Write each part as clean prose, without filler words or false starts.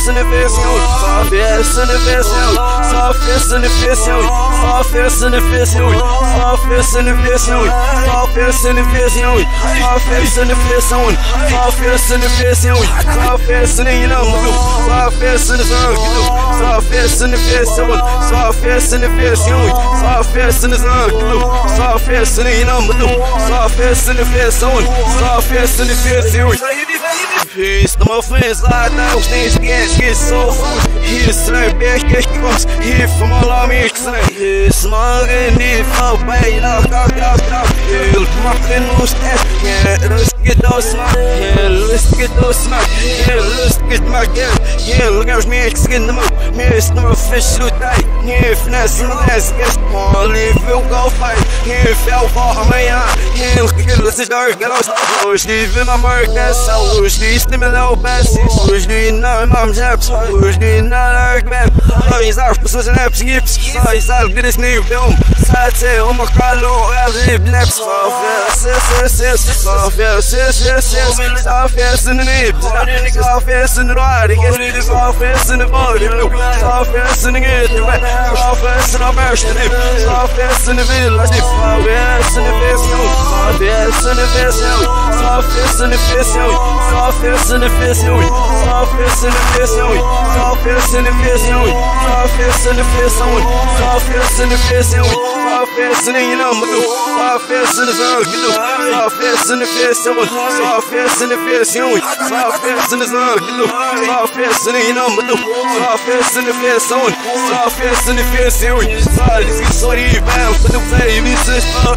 festa na festa, só festa na festa, só festa na festa, só festa na festa, só festa na festa, só festa na festa, só festa na festa, só festa na festa, só festa na inamo, só festa na zangueiro, só festa na festa, só festa na festa, só festa na zangueiro, só festa na inamo, só festa na festa, só festa na festa. He's the more friends like that, things get so full. He's like back, get cross, he from all our mix. He's small and he fall by, lock, he'll drop in most ass. Yeah, let's get those smart, yeah, let's get those smart, yeah, let's get my girl, yeah, look at me, skin the mouth, me, it's no fish to die, yeah, finesse in the last guess, only if you go fight, yeah, fell for my eye, yeah, look at this dark, get us, leave in my mark, that's how we Slim low bass, who's doing now, mom's apps, who's doing now, like man. He's out for such an apps, yips. He's out, get his new film. Saturday, oh my god, low, I'll live naps. Soft in the nips, soft ass in the body, get it, soft ass in the body, soft ass in the head, soft ass in the burst, soft ass in the village, soft ass in the face, soft ass in the face, soft ass in the face, soft ass in the face, soft ass in the face, soft ass in the face, soft ass in the face, soft ass in the face, soft ass in the soft ass in the zone, soft ass in the face, soft ass in the face, soft ass in the zone, soft ass in the soft ass in the face, soft ass in the face, sorry, bound for the baby sister,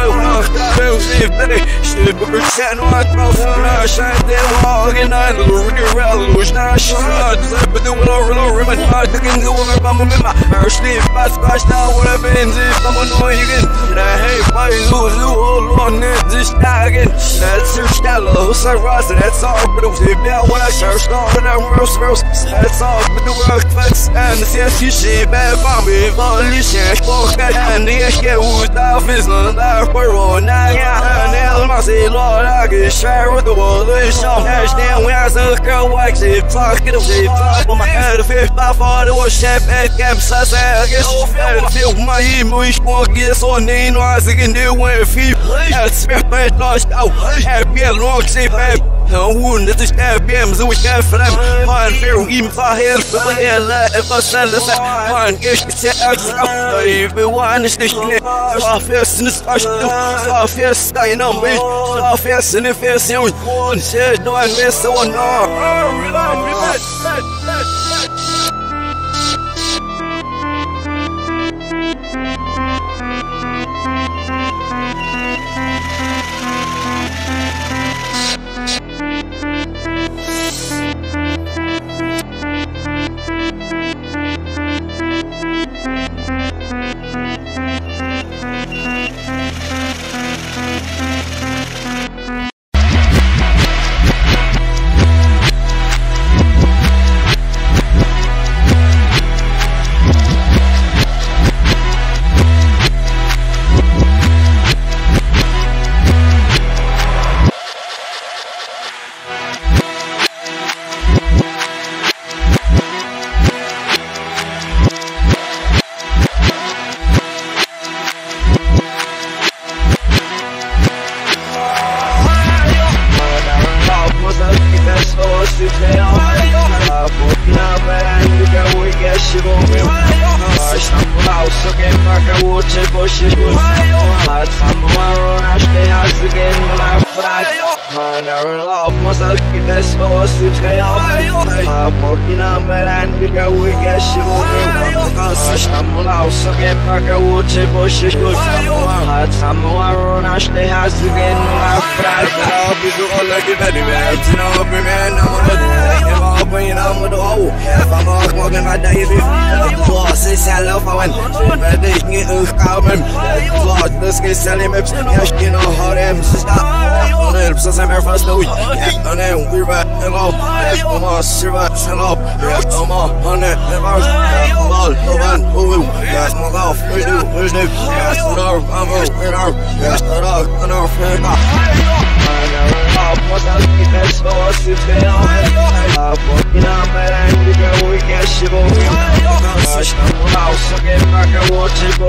should be chatting on my throat, shine there, walking on the road, was not shot, but the willow ribbon, I didn't go over my mama, her sleep, but scratch down what I've been, if I'm annoying again, and I hate my lose, hold on, this again, that's her shallow, so Ross, that's all, but it was about what I searched on, and I'm roast, that's all, but the work flex, and the sense you see, bad for me, polish, and the air was off, is not there for all night, and I say, Lord, I get share with the world, it's all hashtag, when I saw a girl, wax it, talk it, on my head, if my father was chef at Camp Sasa, I guess, I feel my emotion, I guess, on the noise, I can do when if he has my lost out, happy and long, safe, wound that is FBM, so we can't for them. Man, fair, even for hell, for hell, if I sell this, man, get it out. If we want to stick in it, soft face in the stash, soft face, staying on me, soft face in the face, you one said, no, I miss the one.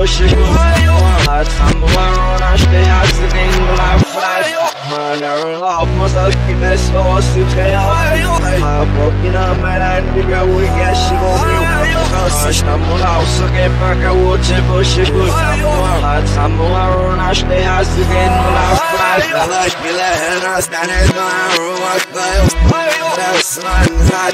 بوشك هتحمل وانا اشتي عالسكين بالعفراش هنعمل عبمصك بس بوصي بخيال هبوكينا ملان بجوي يشيبوني هشتمل عوصكين بكوتي بوشك هتحمل وانا اشتي عالسكين بالعفراش بلاش بلاهن استعنيت مع روحك بس منزعت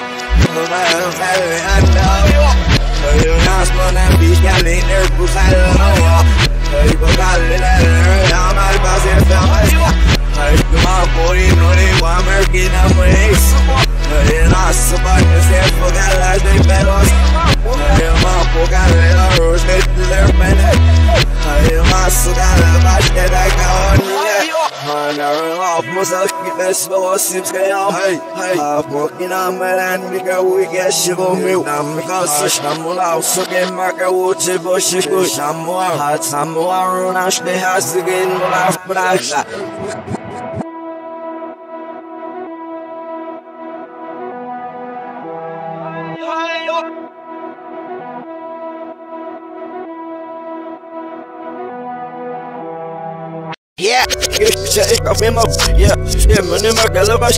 you not gonna be getting there to sell no you go got it I'm not about to film it come on boy no they want working on ways you not so much to say for that last day fellows you want for got it on road straight to their minute you not so got it much that I got أنا راب مسكي بس بوصيب خيام هبوكينا ملان بجوي يشغمي ونام مقصش نمو لعوصكين مكوتي بوشكوش هتسمو عروناش بهازقين ملعف براش Yeah, shake off him up. Yeah, man in my calabash.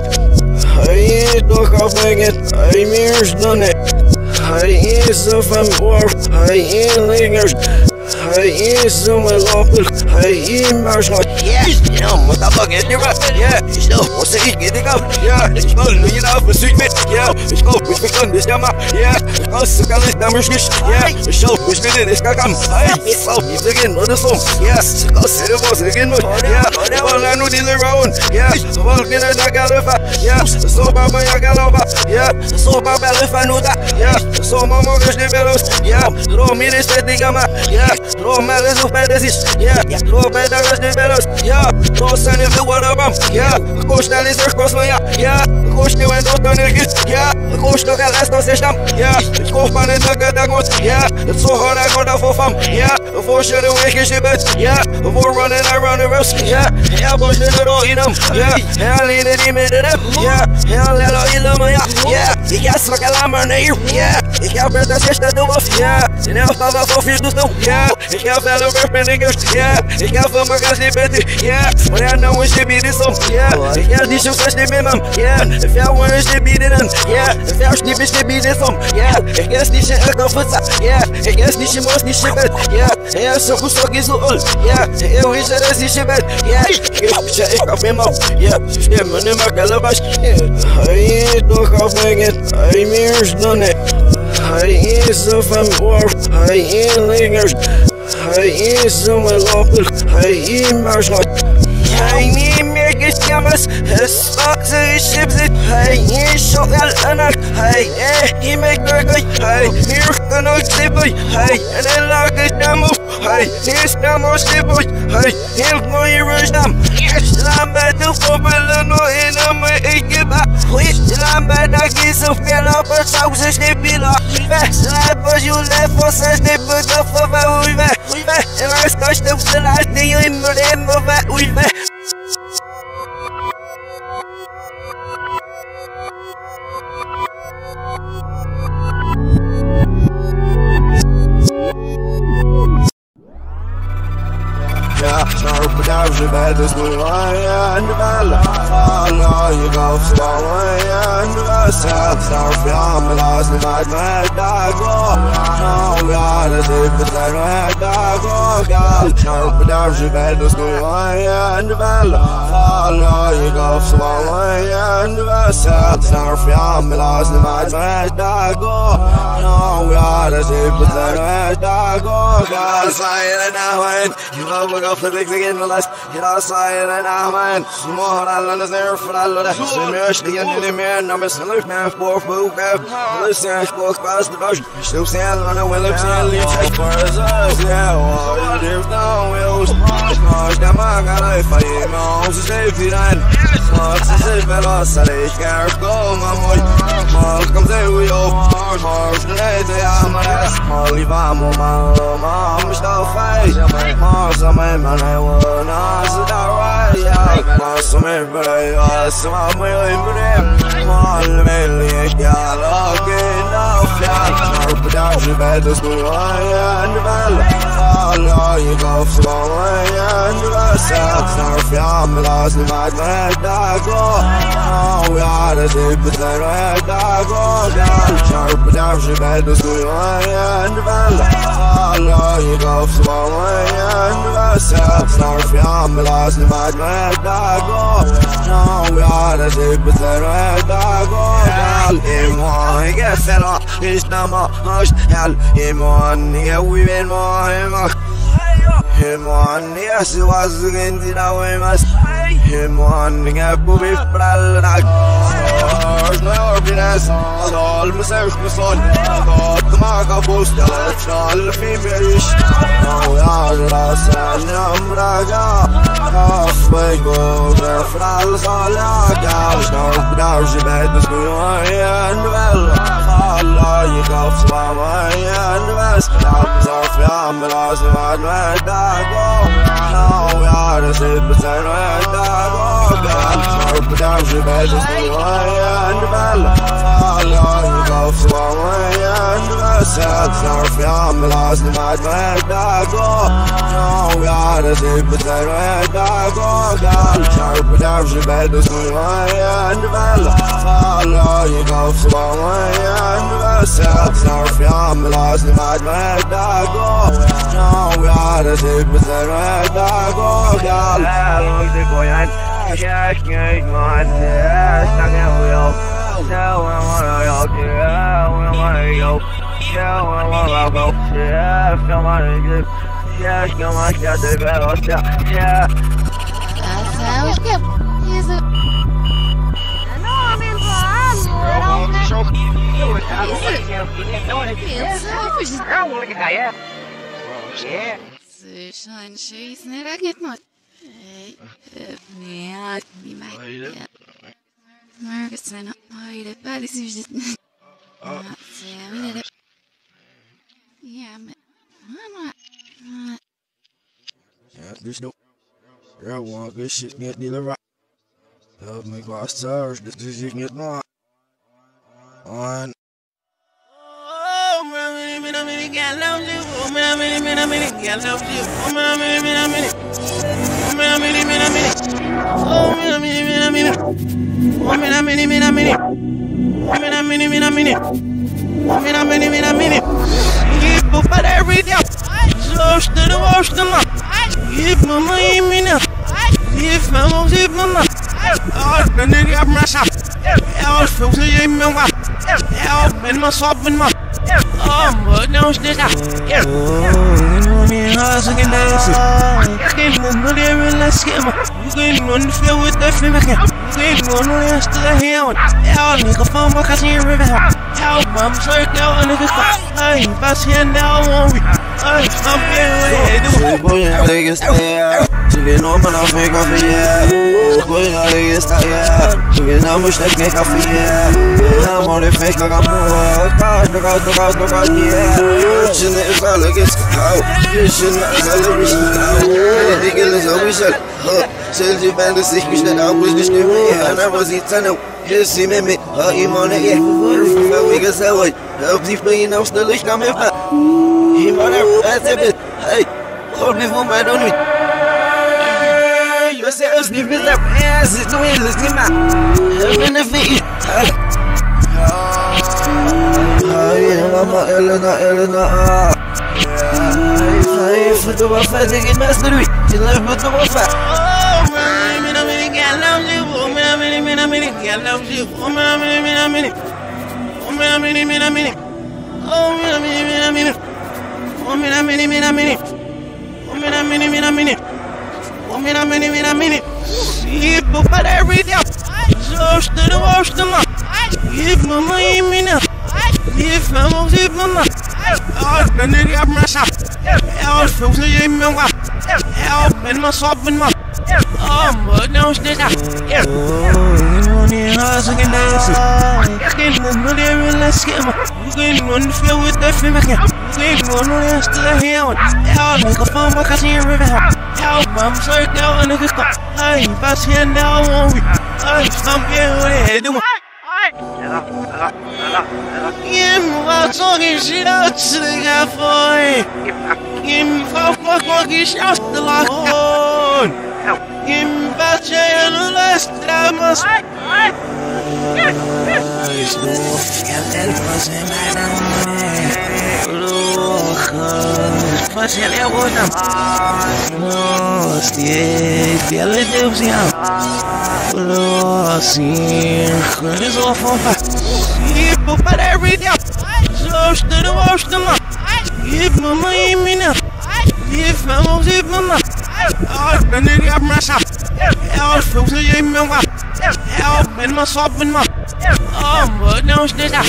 I talk off again. I mirrors done it. I is a fan war. I ain't lingers. I is a local. I am marshal. Yeah, you know what the fuck is your right? Yeah, so what's it getting up? Yeah, it's called you know for secret. Yeah, it's called we become this yama. Yeah, it's called Sakalis Damushkish. Yeah, it's so we spit it. It's kakam. It's so you begin with the song. Yeah, it's called City Boss again. Yeah, all I know is around. Yeah, the world in the Galafa. Yeah, so Baba Yagalova. Yeah, so Baba Lefanuda. Yeah, so Mama Gashnevelos. Yeah, throw me this Gama. Yeah, throw Malas of Medicine. Yeah, throw Better Gashnevelos. Yeah, throw Sun of the water bomb. Yeah, the coach that is across my yeah, the coach that went out on it. Yeah, the coach that last no system. Yeah, the coach man is a good dagos. Yeah, it's so hard I got a full fam. Yeah, the four shut away his shipment. Yeah, the four running around the rest. Yeah, hell push the door in them. Yeah, hell in the image of them. Yeah, hell let all you love me. Yeah, he got stuck a lamb on here. Yeah, he got better sister do us. Yeah, he now found out for fear to do. Yeah, he got fellow niggas. Yeah, he got for my guys, they better. Yeah, but I know it should be this song. Yeah, he got these shoes, they be mum. Yeah, if I want it to be the them. Yeah, if I sleep, it should be this song. Yeah, he gets this shit up for that. Yeah, he gets this shit most this shit bad. Yeah, yeah, so who's so is old. Yeah, he wish that this shit bad. Yeah, shake off him up. Yeah, man in my calabash. I talk off again. I mirrors done it. I is a fan war. I ain't lingers. I is a local. I am marshal. I need America's cameras. Spots and ships it. I ain't shot and he make a guy. I hear gonna zip it. And then lock it down. Here's no more slippery. Here's no rush them. Here's I'm bad to for no in a way. Give up. I'm bad. I get some fell up a thousand snippy lock. Fast but you left for such they put up for my we back. And I scotched up the last day in the name of that we back. J'ai pas de sourire, de balle. Oh non, you go slow and yourself. Start filming us in my bed, go. No, God, as if it's like my dog, God. J'ai pas de sourire, de balle. Oh no, you go slow and yourself. Start filming us in my bed, go. No, God, as if it's like my dog, God. Silent now, and you know we're gonna flip it again, the last. Get outside and I'm man. Small island is there for all of that. The end of the man, I'm a salute man for food. Listen, sports past the bush. Still stand on the Williams and leave as far as us. Yeah, well, there's no wheels. Gosh, damn, I got a fight. Mouse is a feet on. Mouse is a velocity. Scarf go, my boy. Mouse comes in with your Mars. The night they are my ass. Molly, Mama, Mom, still fight. Mars, I'm a man, I will not. Some everybody, some way, but I'm all the million. sharp down the bed is the and well Allah you go slow and well snarf ya mlas mad dago we are the deep dago sharp down the bed is the and well Allah you go slow and well snarf ya mlas mad dago we are the deep dago I guess it's not much hell him on here we been more him on yes it was again did I must him on the gap will be pralak no business all myself my son come on post all feverish no ras numraga off we go there fral salaga no down the bed is going and well Allah you go from and west off yam las mad dago now we are the same dago down the bed is going and well Allah you go from and west off yam las mad dago now we are the same dago down the bed is going and well Allah you go from and snarf ya mlas mad dago now we are the deep dago gal look the goyan jack my man stuck in wheel so I wanna go so I wanna go come on yeah come on get the bell yeah Слышно, шесть не рагнет мой. Нет, не моя. Маргасена, моя пали сюжет. Я мама. There's no. I want this shit get neither right. Help me go stars. This is get not on. She know man off me coffee, yeah. Going out of your style, yeah. You know much like me coffee, yeah. I'm on the fake like I'm more. God, yeah. You shouldn't have got like it's out. You shouldn't have got like it's out. Ridiculous, how we shall. Shall you bend the sick, we should have was this game, yeah. And I was eternal. You see me, I'm on it, yeah. We can say what? Help the plane, I'm still like I'm here. Him on it, that's a bit. Hey, hold me for my don't we? You say us give me that ass, it's the way let's get my benefit. Yeah, mama, Elena. I for the waffle, they get mastery. You love with the waffle. Oh, man, I love you. Oh, man, I love you. Oh, man, oh, man, See, but every day, so still wash them up. If mama, if mama, then they have my shop. Help from the mama. Help and my sob and my. But no, stay up. House again, let's get one feel with the female. One rest to the hill. Help me, come on, I see a river. Help, I'm sorry, now and it's got. I pass here now, won't we? I'm here, Var talking shit out to the guy for fucking shots the lock on. The last that must but every day, so stood wash them up. If mama ain't me now, if I was if mama, I'll bend it up myself. I'll feel the game of I'll bend myself in my but no stay out.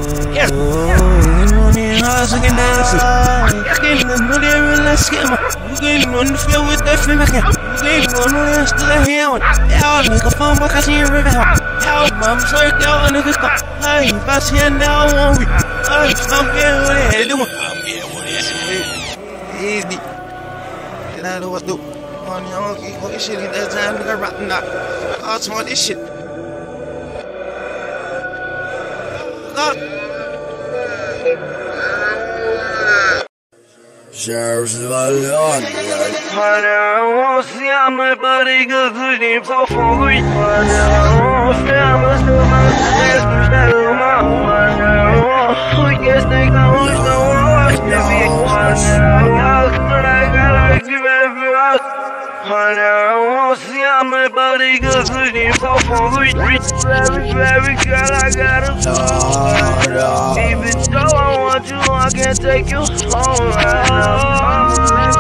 Let's get my getting on the field with that film. Getting on the rest of the hill. I'll make a phone book. I see a river. Help, I'm sorry, down in the car. I'm fast here now. I'm here with it. I'm here with it. Easy. I know what to do. Okay, shit, that's time to go rotten up. I'll tell this shit. Sheriff's Vallon. I won't see my body go through the so far. I won't see my I guess they can watch the watch the big one. I give every out. I won't see my body go through the so far. Every girl I gotta talk. Even though I want you, I can't take you home right now.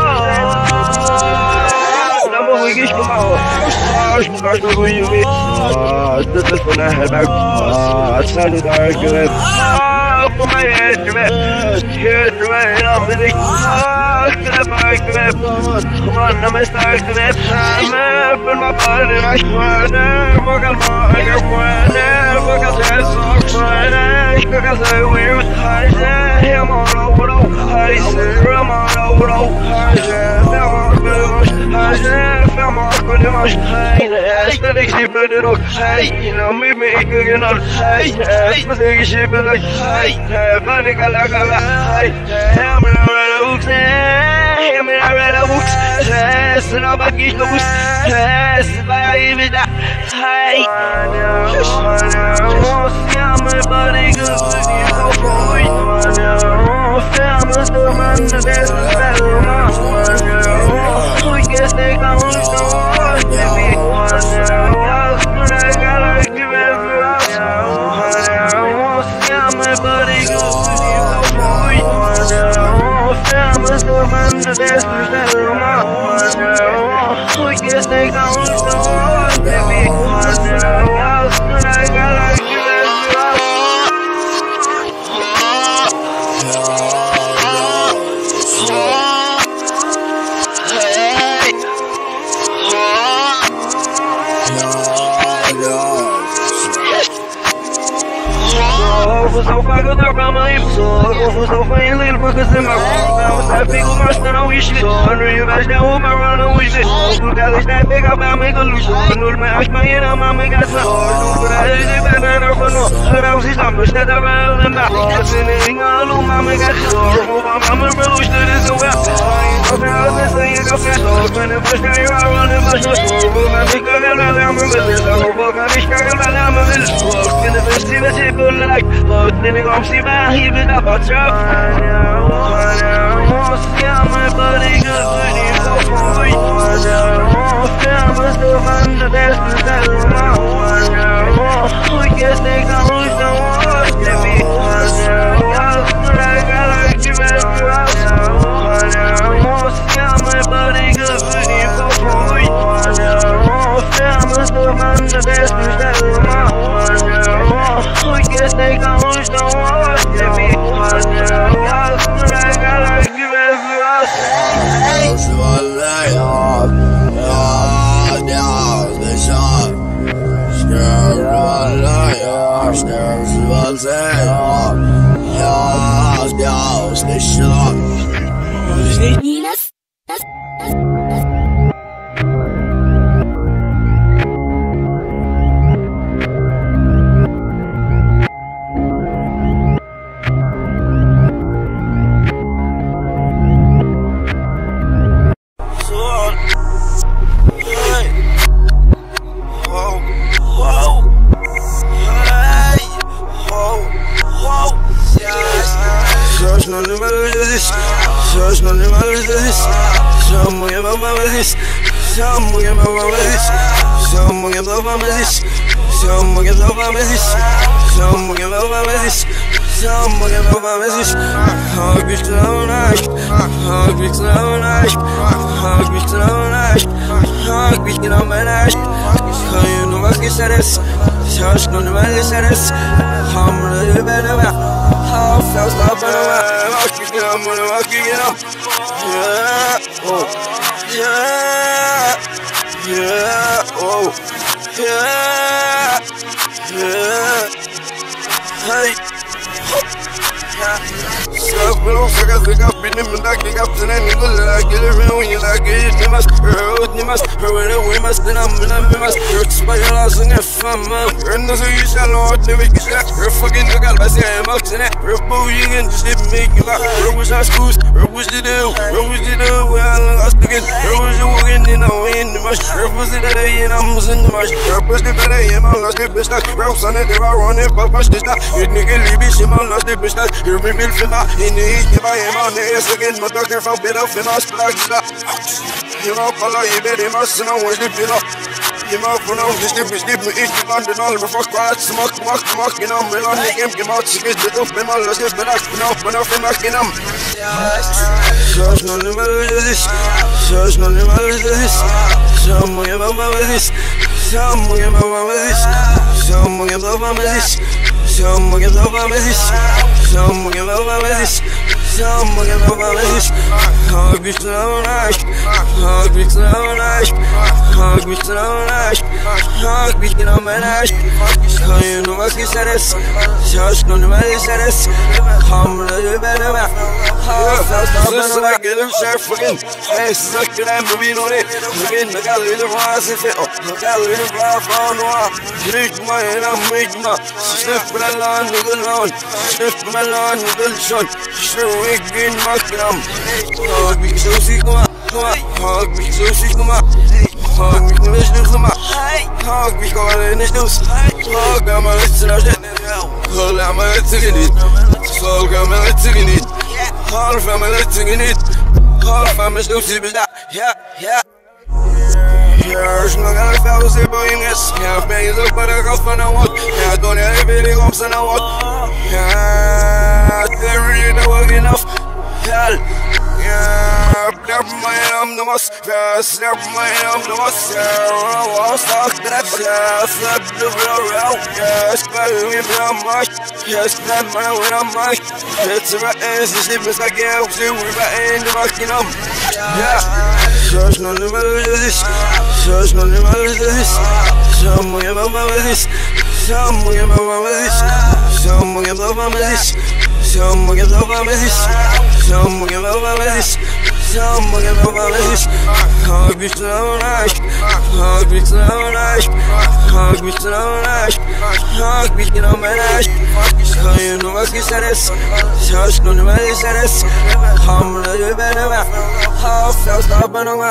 Put my head to it. Here's the way I'm with it. Step back to it. One of my stars to it. I'm up in my body. I swear that. Fuck on my girlfriend. Fuck on that song. Fuck on that weird. I say, I'm all over. I say, I'm all over. I say, I'm all over. I say, I'm all over. I say, I'm all over. Hey, you know me, you know, hey, I think you should be like, hey, funny, I'm a books, I'm a books, yes, and I'm a geek of books, yes, I even that, hey, I'm a body good, famous, the man, the best, I guess they can't watch the big one. I gotta give every house. I won't see my body go to the famous, the man, the best, I guess they can't watch the big one. I gotta give every house. So far good from my so fine little because in my house I think I'm not gonna wish it under you guys now I'm around with it so that is that big up I'm making loose no mash my in I'm making so but I didn't better for no around this I'm just that around and back sitting all on my mega so I'm a revolution is a well I'm out saying go fast so when the first guy I run in my store I'm making a lot I'm with it so I'm making a lot I'm with it so in the best in the table like then I'm see my heat up a truck. I won't see my body good for you so far. Famous the man the best I guess they can lose the watch the big I gotta give it up. I won't see my body good for you so far. Famous the man the best I guess they can lose the watch the big I gotta give it up. Stairs no le maldices, sos no le maldices, sos muy amabilis, sos muy amabilis, sos muy amabilis, sos muy amabilis, sos muy amabilis, sos muy amabilis. Hag mich traurig, hag mich traurig, hag mich traurig, hag mich genau mein Arsch. Kann nur was gesagt, sos no le maldices, hamle better. How fast up and away, walking up, walking up. Yeah, oh, yeah, yeah, oh, yeah, yeah. Hey, stop, bro. Forget up in the back, pick up the name. Good luck, get around when you like it. You must hurt, you must hurry away, must then I'm must hurt. By your loss and if I'm and so you shall not never get that. You're fucking the girl, I say I'm out in it. You're booing and just didn't make you laugh. Where was our schools? Where was the do? Where was the do? Well, I was thinking, where was you walking in the wind? The mush, where was the day and I was in the mush? Where was the day and I lost the business? Where was on it? They were running, but much this not. You nigga, leave me, she lost the business. You're me, milk for my in the east. If I am on the ass again, my doctor found bit off in my spot. You know, follow you, baby, must know where's the pillow. You know, for now, this dip is deep, we eat the London, all the fuck, quiet, smoke, you know, me on the game, come out, she gets the dope, me all lost this, but I can open up and back in them. Sos no le maldices, sos no le maldices, sos muy amabilis, sos muy amabilis, sos muy amabilis, sos muy amabilis, sos muy amabilis. Someone get over this. Hug me so nice. Hug me so nice. Hug me so nice. Hug me so nice. You know what he said is. Just know what he said is. I'm a little better. Just like it, I'm sure fucking. Hey, suck it, I'm moving on it. Again, I got a little rise and fit. I got a little laugh on one. Drink my head, I'm making my. Sniff my lawn, with the lawn. Sniff my lawn, with the sun. We're getting much from hug me so sick, hug me so sick, hug me to this news, hug me calling this news, hug I'm a listener, hug I'm a listener, hug I'm a listener, hug I'm a listener, hug I'm a listener, yeah. Here's no gonna fail, say, boy, in this. Yeah, baby, look, but I go for no one. Yeah, don't have any homes and I want. Yeah, they really don't work enough. Hell, yeah, never mind, I'm the most. Yes, never mind, I'm the most. Yeah, I was stuck to that. Yeah, flip the real route. Yes, baby, I'm much. Yes, that man, when I'm much. It's a right end, it's different, like, yeah, we're right in the fucking yeah. Sos no le maldices, sos no le maldices, sos muy amabilis, sos muy amabilis, sos muy amabilis, sos muy amabilis, sos muy amabilis, sos muy amabilis. Hug me so nice, hug me so nice, hug me so nice, hug me in my nice. You know what he said is, sos no le maldices, I'm a little better. How fast up and away.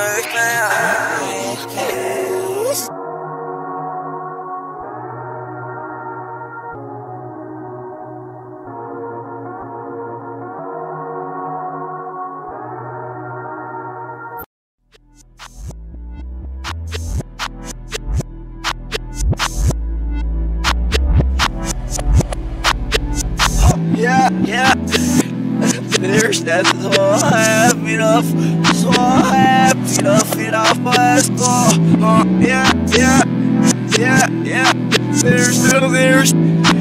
Yeah. There's that so happy enough, my ass go. Yeah. There's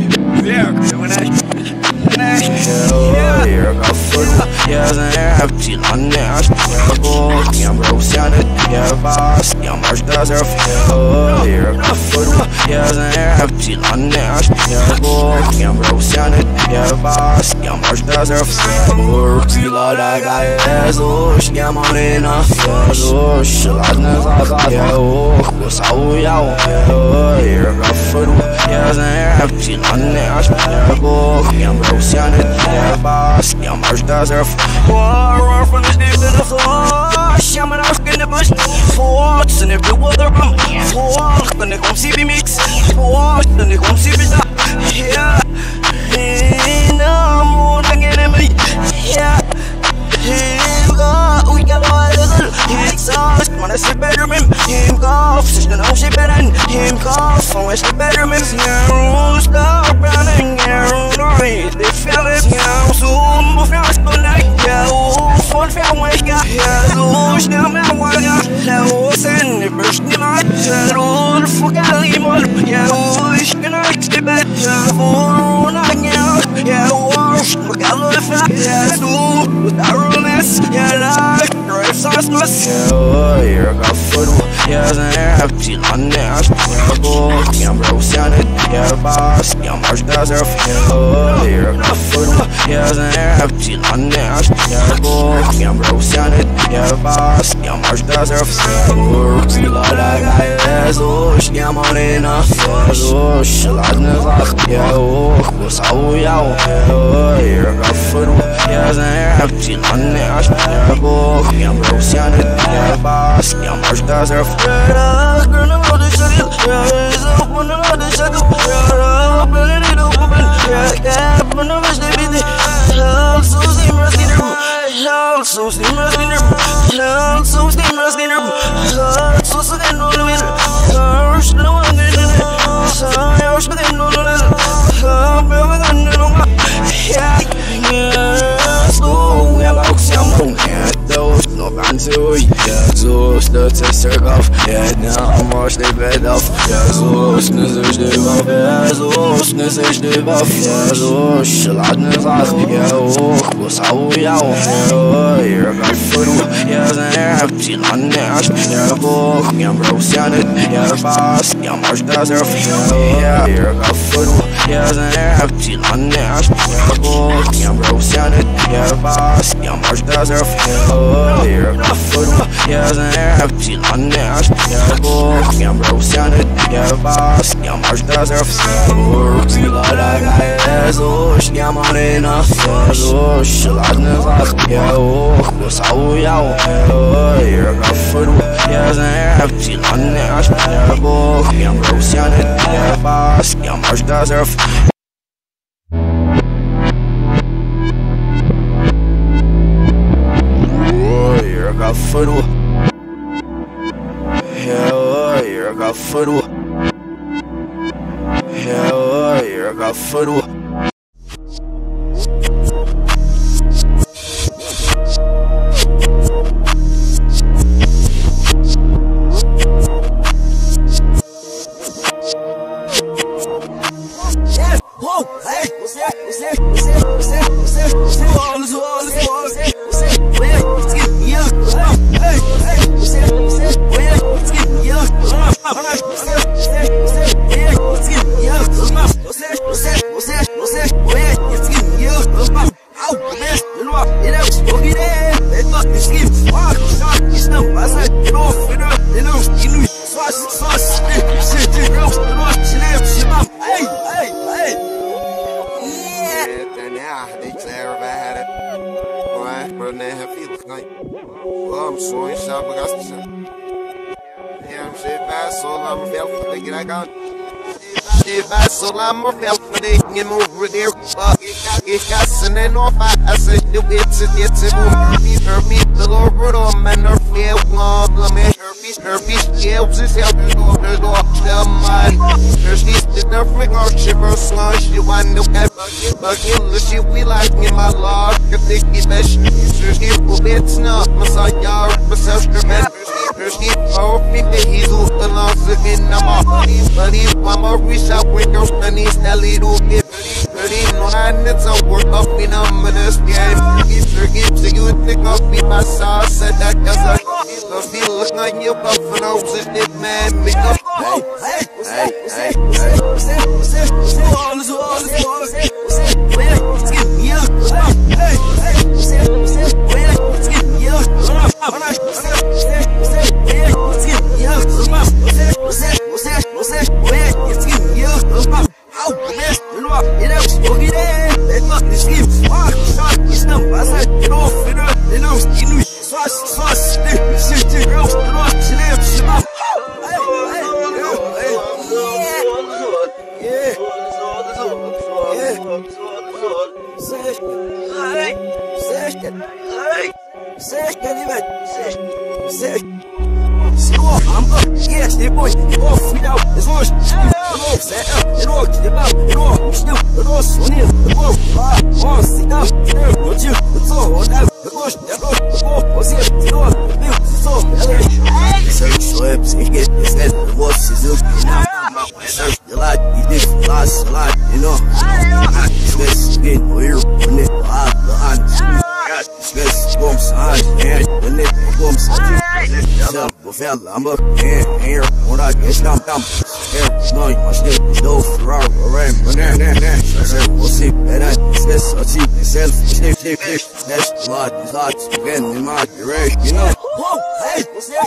Here I foot, yeah, I'm till on there. I'm roasting it, yeah, boss, yeah, Marsh does her. Here I foot, yeah, I'm till on there. I'm roasting it, yeah, boss, yeah, Marsh does her. Till I got yeah, morena, yeah, what's how we are. Here I foot, yeah, I'm till on there. I'm roasting it, yeah, boss, yeah, Marsh does her. War from the deep in the floor, shaman out in the bush. Forts and every weather, forts and they come see me mix, forts and they come see me. Yeah, no more than enemy. يا فورنا يا وارش مقالو يا سو وتعرونس يا لاك ريساس نس يا غفرو يا زناب تيغناش يا بوك يا مروسيانت يا باس يا مارش دازرف يا غفرو يا زناب تيغناش يا بوك يا مروسيانت يا باس يا مارش دازرف لا لا زوش يا مارينا زوش العدن زاخ يا ووخ وصعو ياو يا غفرو يا زناب تيغناش يا بوك يا مروسيانت يا باس يا مارش دازرف يا قرنا مود الشديد يا زوخ من مود الشديد يا بلدي دوبن يا كاب من مجد بيدي يا سوسي مرسكينر يا سوسي مرسكينر يا سوسي مرسكينر يا سوسي دينولوين يا رشد نوانجين يا رشد دينولوين يا بيوغن نلونغا يا سو يا باوكس يا مون يا دوش نوب عن سوي يا زوش لا تسرقف يا نعماش دي بدف يا زوش نزوش دي بف يا زوش نزوش دي بف يا زوش العدن زاخ يا ووخ وصعو ياو يا غفرو يا زناب تيغناش يا بوخ يا مروسيانت يا باس يا مارش دازرف يا غفرو يا زناب تيغناش يا بوخ يا مروسيانت يا باس يا مارش دازرف يا غفرو يا زناب تيغناش يا بوخ يا مروسيانت يا باس يا مارش دازرف لا لا يا زوش يا مارينا زوش العدن زاخ يا ووخ وصعو ياو يا غفرو يا زناب تيغناش يا بوخ يا مروسيانت يا باس يا مارش دازرف يا غفرو يا غفرو يا غفرو I'm a felting and over there. It got sending off. I said, it's a herpy, the Lord on my nerve. Yeah, one, herpy, yeah, just help me go to the door. The mind, there's this, the freak or shipper slush. You want to get bucket, the shit we like in my log. The thick mesh, there's here for bits now. Massage yard, massage the man. There's here for me, he's all along again. But if I'm a reach out with girls, and he's that little bit. No, it's a work of me, I'm in this game. Give to you, think of me, my sauce, said that cause I feel like you're buffing out, this man, make up. Hey, Spits, booms, eyes, and the neck, booms. I'm up here, when I get stumped, no, my shit, no, Ferrari, right, I said, we'll see, and I spits, I'll see, myself, that's lots, again, in my direction, you know. Whoa, hey, what's that?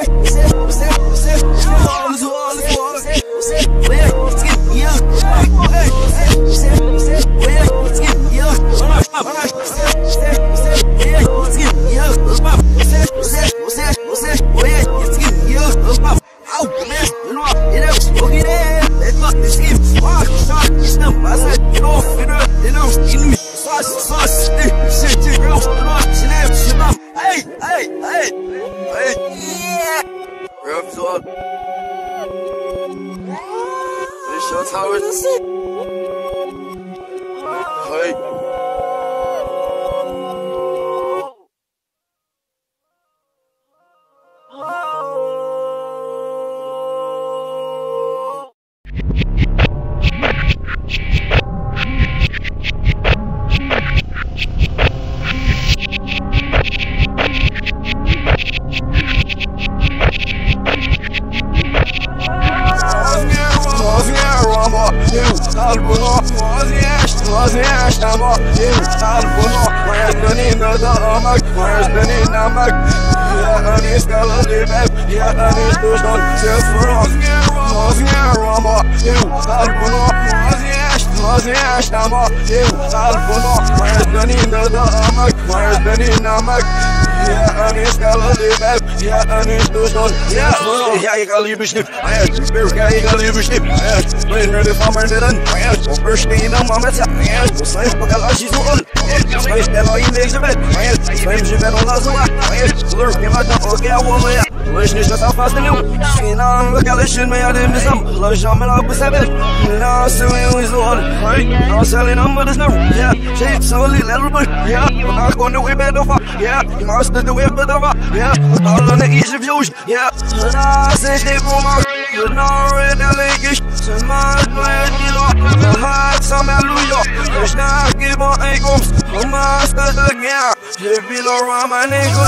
Ja, ik ga liever snip. Ja, ik ga liever snip. Spring er van maar net een. Oversteken dan maar met z'n. Slijf pakal als je zo on. Slijf stel al in deze bed. Slijf je bed al als zo. Lurk je met de oké woman. Lees niet dat alvast de nieuw. Geen aan we gaan lezen met jou in de sam. Lees aan mijn open zeven. Nou, zo is zo on. Nou, selling on met de snow. Ja, shit, zo little bit. Ja, we gaan gewoon de way better van. Ja, je maakt de way better van. Ja, all on the easy views. Ja, nou, zeg dit voor mij. You know it, the league to my blood, you know, the heart, some hallelujah. There's not give on ankles, the master, the gear. If you don't run my nigga,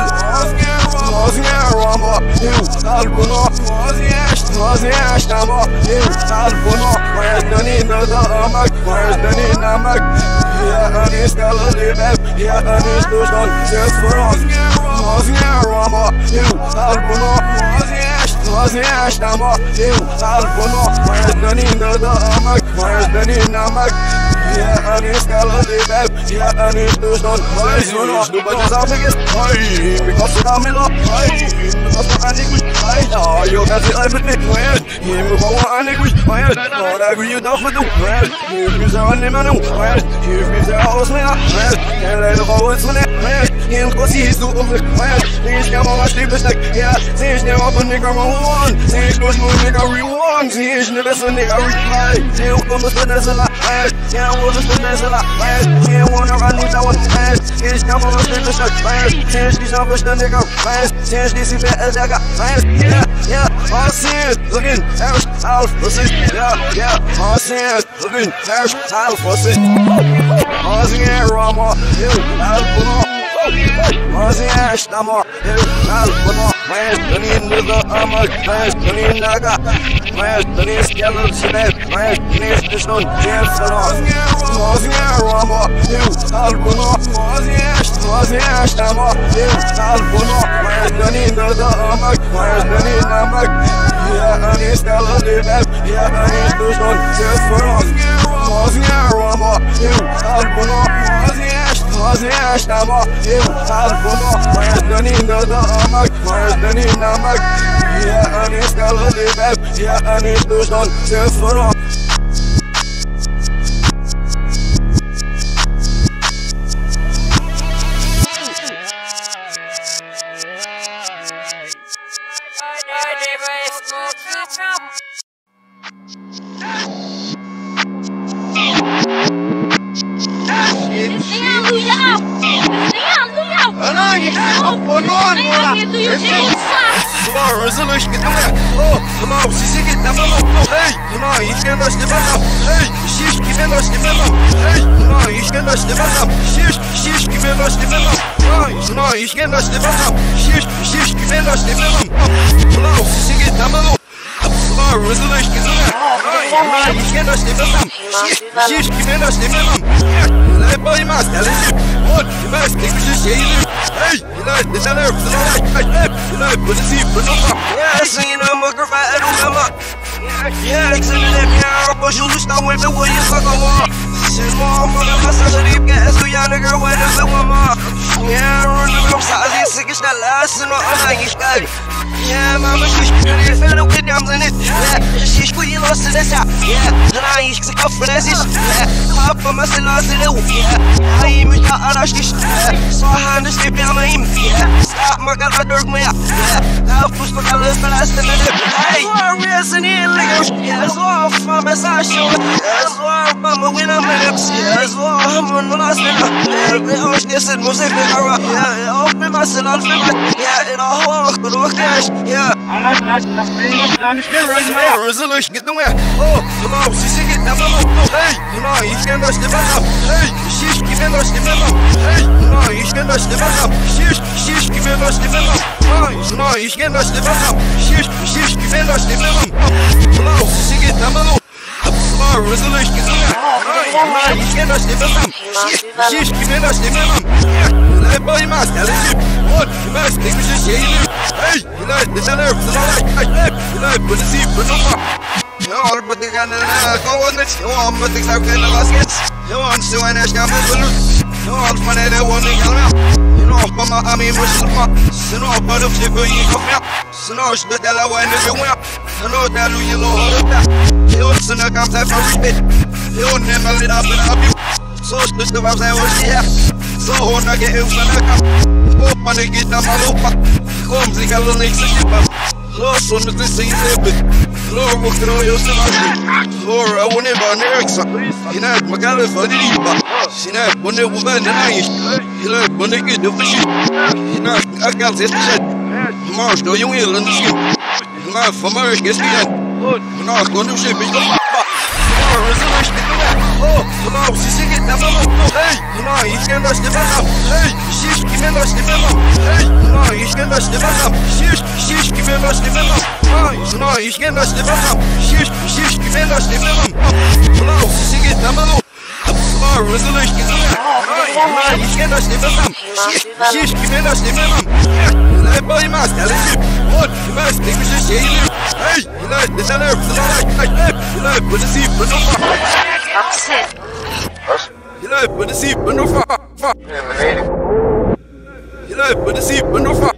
was here, Rama, you, Albuno, was the ash, Nama, you, Albuno, where's the Nina, the Amak, where's the Nina Mac? Yeah, and it's got a live, yeah, and it's those on just for us. Was here, Rama, you, Albuno, was the ash, Nama, you, Albuno, where's the Nina, the Amak, where's the Nina Mac? Yeah, and it's got a live, yeah, and it's those on just for us. Nobody's out against, because it's not me, because I'm English, you got the everything, you go on English, whatever you don't do, you are on the menu, you are always me, and I don't always win it, you go see his over, things come on my sleep, yeah, things never up a nigga one, things goes no nigga rewind, things never so nigga reply, you come to the next lot, yeah, we'll just the next lot, yeah, wanna run with that one, it's come on the sleep, things these numbers the nigga, things this is better, yeah, I see it, looking, out for it, yeah, I see it, looking, out for it, I see it, Rama, you, out for it. Was the ash, Nama, Albuno, where's the Nina, the Amak, where's the Nina, where's the Nina, Skeleton, Sinet, where's the Nina, the Stone, Jefferson, was the Rama, you, Albuno, was the ash, Nama, you, Albuno, where's the Nina, the Amak, where's the Nina, Mac, yeah, and it's Skeleton, yeah, and it's the Stone, Jefferson, was the Rama, you, Albuno, was the ash, Nama, you, Albuno, where's the Nina, the Amak, where's the Nina Mac? Yeah, and it's got a live, yeah, and it's the Stone, Jefferson. Shishki vela stimela. Nós que nós levamos. Shishki vela stimela. Lao, se que tamalo. Resolution que nós que nós levamos. Shishki vela stimela. Lá vai mais, ela é. Mas tem que ser ele. Hey, lá deixa lá, lá polícia, polícia. Assim não me grava, não me. Yeah, que eu vou justo with the way you suck on. She's more mother, deep gas, so young girl, what is the woman? Yeah, run the room, size, sick is the last, and I'm not. Yeah, mama, she's fed up with them in it. Yeah, she's pretty lost in this. Yeah, and I ain't sick of this. Yeah, up for my lost in it. Yeah, I ain't with the other shit. So I understand my name. Yeah, stop my god, I don't know. Yeah, I'll push my list for last minute. Hey, I'm racing in like yeah, so I'm from my side show. Yeah, so I'm from my winner lips. Yeah, so I'm on the last minute. Yeah, I'm just in music. Yeah, open my salon. Yeah, and I'll walk the door. Yeah, resolution get nowhere. Oh, come on, she get that mama. Hey, you know, you can't rush the mama. Hey, she's giving us the mama. Hey, you know, you can't rush the mama. She's giving us the mama. You know, you can't rush the mama. She's giving us the mama. Come on, she get that mama. Resolution get nowhere. You can't rush the mama. She's giving us the mama. Let boy mask, tell it. What? You must think we should say you. Hey, you like the center, you like put the seat, put no fuck. You all but the gun and go on it. You want but things are getting the baskets. You want to and ask them to lose. You all fun at the one thing out. You know, from my army, Muslim, so no, but if you go, you come out. So no, it's the Delaware and everywhere. You know that you know all of that. You also know I'm type of respect. You never let up and help you. So it's the vibes I was here. So when I get in front of you, open and get down my loop. Come see how the next ship up. Lost on the scene, Lord, walk through your stomach. Lord, I want it on Erickson. You know, my God, for the deep. She not when they will bend the night. You look when they get the fish. You know, I got this shit. Marsh, do you will in the ship? You know, for Marsh, guess the end. We're not going to ship it. Oh, come on, she's get that mama. Hey, you know, you can't rush the mama. Hey, she's giving us the mama. Hey, you know, you can't rush the mama. She's giving us the mama. You know, you can't rush the mama. She's giving us the mama. Come on, she get that mama. Resolution. You can't rush the mama. She's giving us the mama. Let boy mask, tell it. What? You must think we should say you. Hey, you like the center, you like put the seat, put no fuck. You like put the seat, but no fuck. You like put the seat, but no fuck.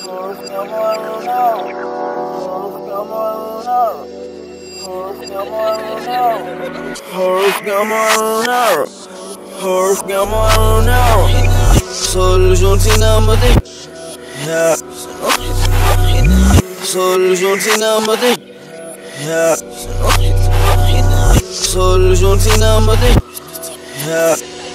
Sol juntina mate, yeah. Sol juntina mate, yeah. Sol juntina mate, yeah.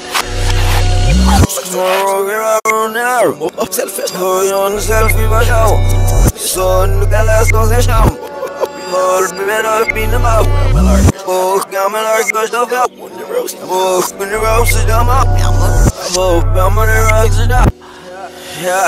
Hoy selfie bajao, son galas con se cham. Hol beber up in the mouth. Oh, come and go stuff up. Oh, when the roses come up. Oh, come on the rocks it up. Yeah.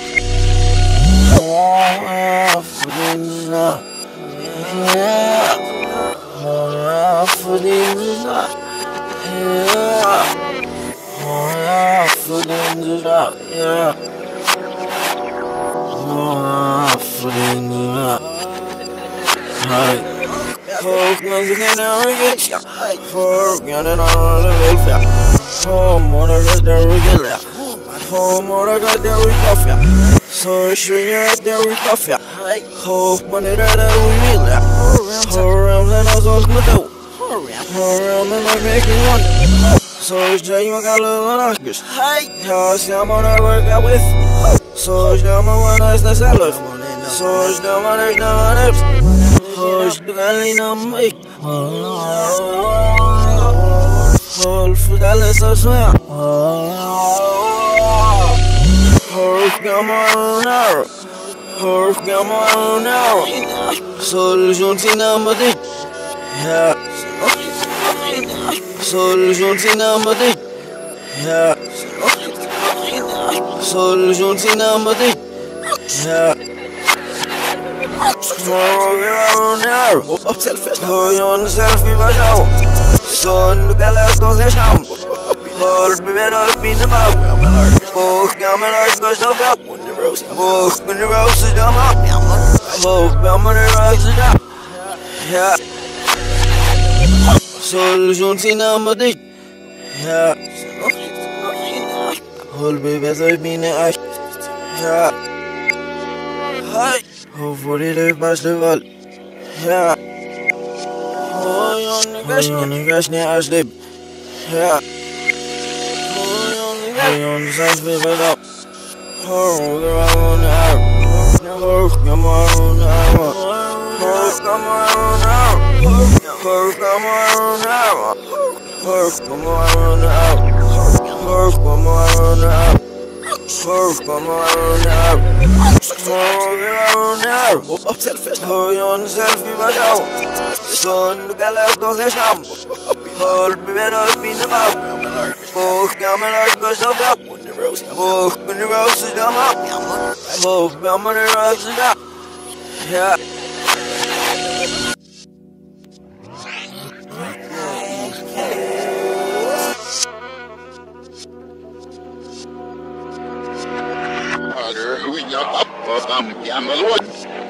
Oh, for things up. Yeah. Oh, for things up. Yeah. Oh, for things up. Yeah. Oh, for things up. Hi. Folk music and reggae. Folk and all the welfare. Home on a red regular. Home on a red coffee. So sure there we coffee. Hope on the red we will. Around and I was with you. Around and I'm making one. So Jay, you got a little Oscars. Hi. I'm on a work out with. So I'm on one as the salad. So I'm on a Hoş galina mik, hol fudale sasya. Hoş gamana, hoş gamana. Sol juntina mate, yeah. Sol juntina mate, yeah. Sol juntina mate, yeah. Hoy on selfie bajao, son galas con se cham. Hol beber up in the mouth. Oh, come and go stuff up. Oh, when the roses come up. Oh, come on the rocks it up. Yeah. Sol juntina mate, yeah. Hol beber up in the ash, yeah. Hi. Hopefully they pass the wall. Yeah. Oh, on the grass near I sleep. Yeah. Oh, on the side flip it up. Oh, they're on the air. Oh, come on now. Oh, come on now. Oh, come on now. Oh, come on now. Oh, come on now. Oh, come on now. Hoy on selfie bajao, son galas con se cham. Hol beber up in the mouth. Oh, come and go stuff up. Oh, when the roses come up. Oh, come on the rocks it up. Yeah. I'm a lord.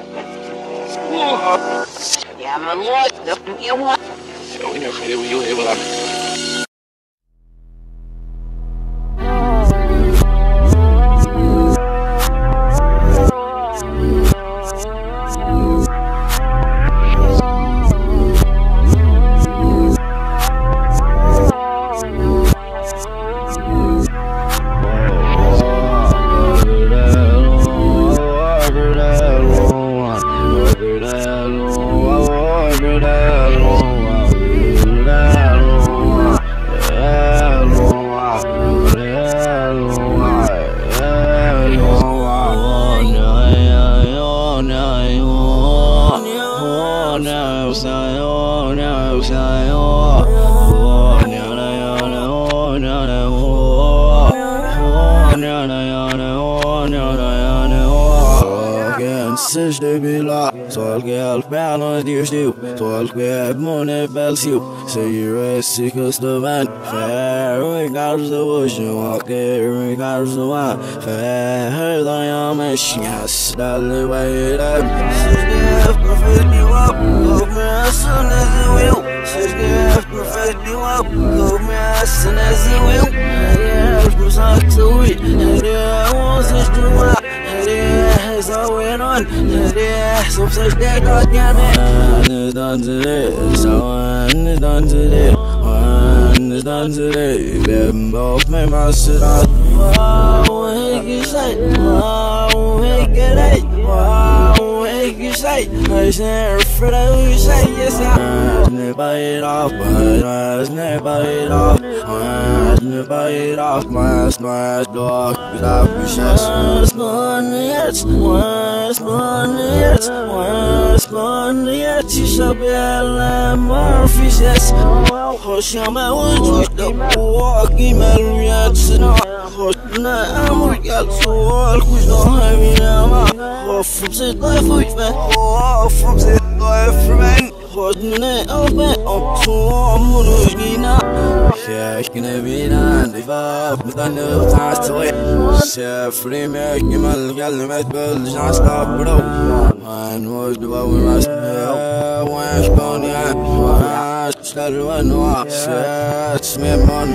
I'm a lord. You want? So we never you ever. So you're sick of the van. Fair, we got the ocean, walk there, we got the one. Fair, I am a chance, that's the way it is. Sister, perfect you up, hold me as soon as you will. Sister, perfect you up, hold me as soon as you will. Yeah, I'm so to it, and I want to do it. and on. Yeah, so such that God damn it. One is done today, so one is done today. One is done today. Them both my master. Wow, you say, wow, make it eight. Wow, you say, I say, for you say, yes, I never it off, I never it off, I never it off, my dog, without wishes. Once born yet, you shall be a Murphy, yes. Hoshama was the walking Marriott, I'm got to walk with no having a off from the life with me, off from the life man. Holding it open up to Murugina. Yeah, gonna be done. If I've done no time to it, free making my gallimet build, just stop, bro. And was the one we must have. One's gone, yeah. Started one walk, it's me on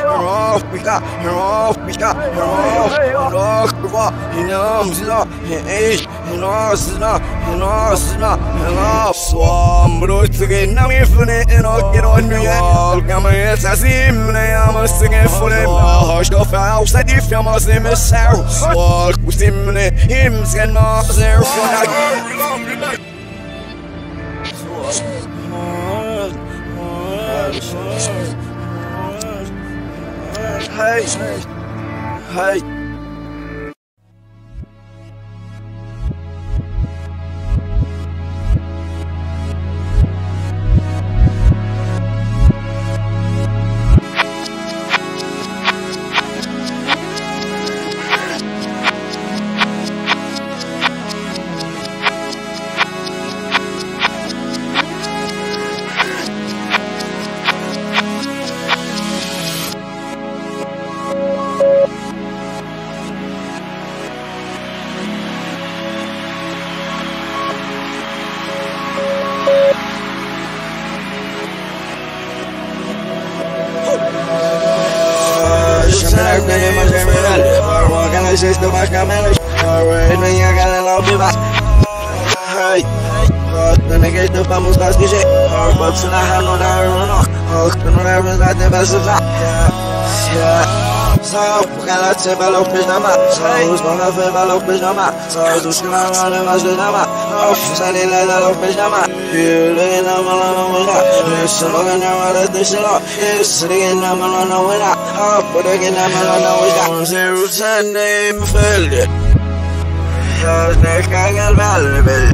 off, we got her off, we got her off, and off, we got him arms, and off, and age, and off, and off, and off, and off, and off. Swam, but it's again, I'm here for it, and I'll get on your wall. Come on, yes, I see him, and I'm singing for them. Hush, go for house, I did film us in the south. Walk with him, and him, skin off, there for that. Hey, hey. Vamos nas BG, vamos na rano da Aeronoc, no levels da Tebasuza. Só porque ela se balou peixe na mar, só os bons foi balou peixe na mar, só os que não olham mais do na mar, os animais balou peixe na mar. Eu lhe na mala não vou lá, isso não ganha hora deixa lá, isso lhe na mala não vou lá, por aqui na mala não vou lá. Zero Sunday me fell, já nem caga al balbel.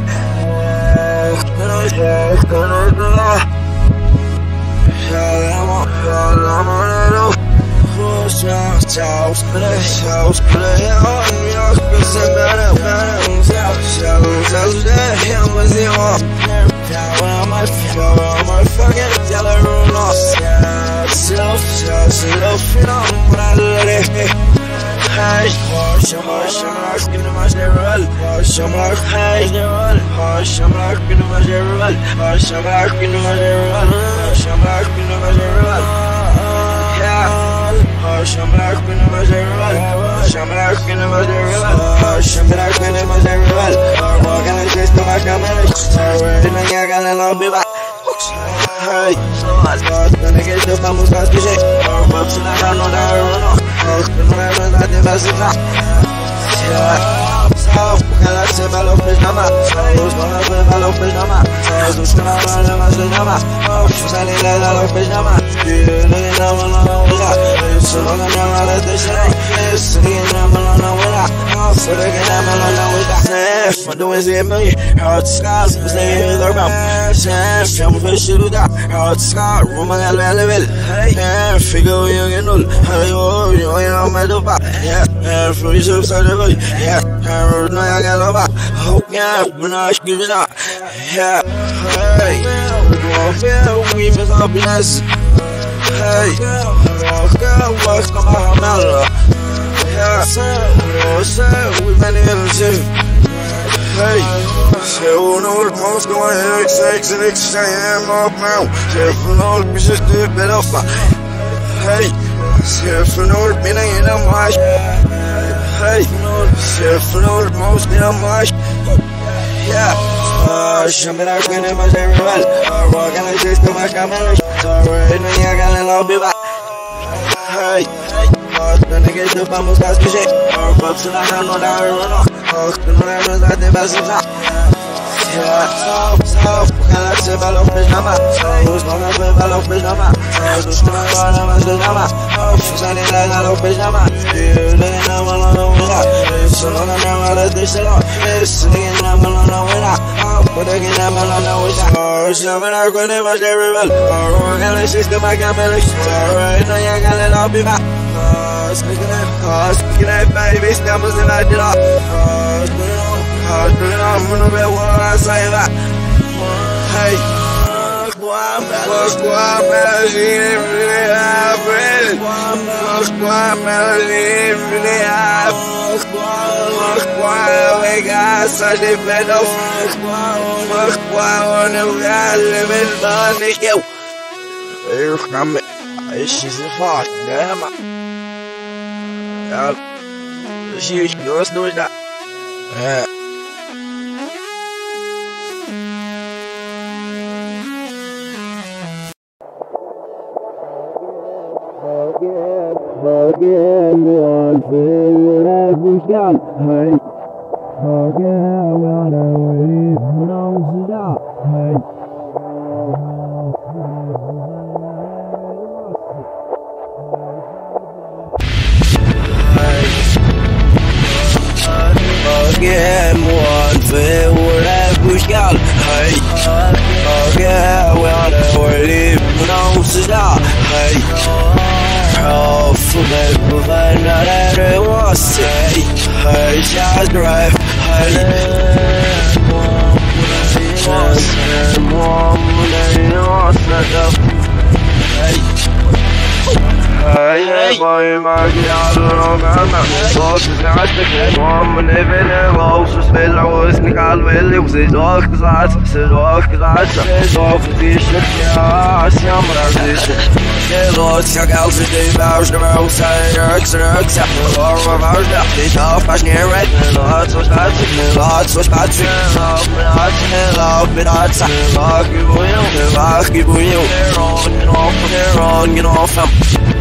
Vamos nas BG, vamos na rano da Aeronoc, no levels da Tebasuza. Só porque ela se balou peixe na mar, os bons foi balou peixe na mar, só os que não olham mais do na mar, os animais balou peixe na mar. Eu lhe na mala não vou lá, isso não ganha hora deixa lá, isso lhe na mala não vou lá, por aqui na mala não vou lá. Mas não é me, hard scars, mas nem é do ramo. Chama o vestido da hard scar, uma galera level. Fica o young and old, eu não me do pá. Free subside of it, I wrote no I got over. Oh yeah, but I give it up. Hey, we don't feel we miss happiness. Hey, what's come out of we've been in the hey, so no most going to sex and exchange up now. Seven old pieces to bed off. Hey, seven old meaning in a marsh. Hey, seven old most in a marsh. Yeah, Shamira Queen in my very well. Walking like this to my camera. Sorry, no, I got a little bit back. Hey, the niggas vamos nas BG, vamos na rano da Aeronoc, no levels da Tebasuza. Só porque ela se balou peixe na mar, os bons foi balou peixe na mar, os que não olham mais do na mar, os animais balou peixe na mar. Eu lhe na mala não vou lá, isso não ganha hora deixa lá, isso lhe na mala não vou lá, por aqui na mala não vou lá. Shamira Queen in my very well, organized system I can manage. Alright, now you got it all be back. Speaking of baby, estamos en la tira. I'm gonna be what I say that. Hey, Moskva melody really happen. Moskva melody really happen. Moskva, we got such a bed of Moskva on the live in the yo. she's a fuck, damn. She goes to that. Again, one thing every scout, hey. Again, when I leave, no stop, hey. Again, one thing every scout, hey. Again, when I leave, no stop, hey. But not everyone say, hey, just drive, hey. Hey, boy, my God, Zoals is hartstikke warm, maar ik ben er los. We spelen ons niet aan willen, we zijn doorgezet, we zijn doorgezet. Ze zijn overvissen, ja, als je maar uitvissen. Je loopt, je geld zit in bouws, de bouw zijn ruk, zeg me voor bouws, dat is af, als je red. Laat zo schattig, laat zo schattig. Laat me dat zeg, wacht je boeien, wacht je boeien. They're on, get off them.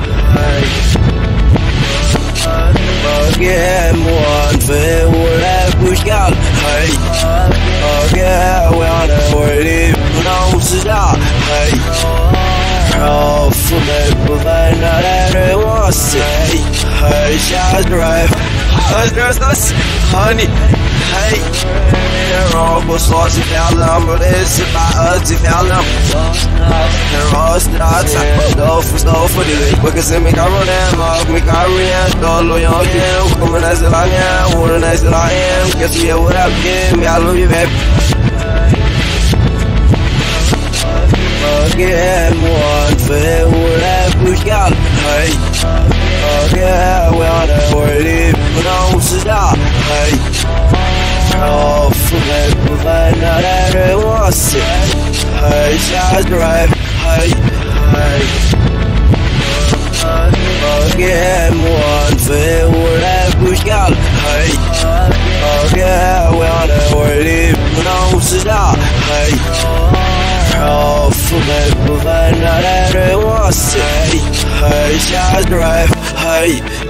Again, one thing we'll have pushed out. Hey, again, we're not worried, but don't stop. Hey, oh, for me, but not everyone say. Hey, just drive. There's us, honey. Hey, they're all lost if y'all number this about us if y'all number. They're all no for the porque se me cago en me cago en todo lo yo quiero como na se la ya una na se la ya que si yo era bien me algo vive again one thing we'll have pushed out hey again we're on a worry but don't stop hey oh for me but not everyone say hey just drive hey again, one thing we'll have pushed out. Hey, again, we're on a worry, but don't stop. Hey, oh, for me, but not everyone say. Hey, just drive. Hey.